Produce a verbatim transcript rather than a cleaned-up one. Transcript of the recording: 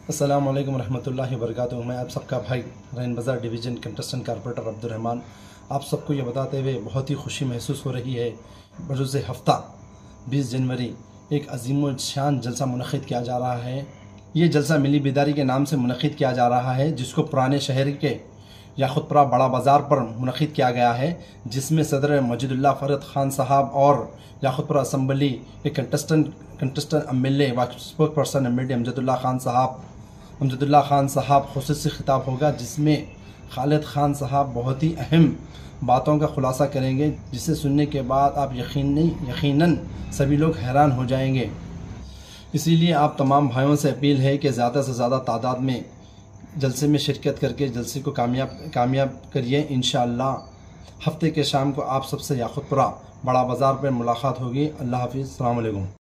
अस्सलामु अलैकुम रहमतुल्लाहि व बरकातुहू। मैं आप सबका भाई रैन बाज़ार डिवीज़न कंटेस्टेंट कारपोरेटर अब्दुर्रहमान आप सबको ये बताते हुए बहुत ही खुशी महसूस हो रही है। बरोज़ हफ्ता बीस जनवरी एक अजीम शान जलसा मुनक़िद किया जा रहा है। ये जलसा मिली बेदारी के नाम से मुनक़िद किया जा रहा है, जिसको पुराने शहर के याक़ूतपुरा बड़ा बाज़ार पर मुनक़िद किया गया है, जिसमें सदर मजीदुल्लाह फ़रद ख़ान साहब और याक़ूतपुरा असम्बली के contestant contestant M L A व spokesperson M L D Amjadullah Khan साहब अमजदुल्ला ख़ान साहब खुसूसी खिताब होगा, जिसमें खालिद ख़ान साहब बहुत ही अहम बातों का खुलासा करेंगे, जिसे सुनने के बाद आप यकीनी यकीनन सभी लोग हैरान हो जाएंगे। इसीलिए आप तमाम भाइयों से अपील है कि ज़्यादा से ज़्यादा तादाद में जलसे में शिरकत करके जलसे को कामयाब कामयाब करिए। इंशाअल्लाह हफ्ते के शाम को आप सबसे याक़ूतपुरा बड़ा बाज़ार पर मुलाकात होगी। अल्लाह हाफ़िज़, अस्सलामु अलैकुम।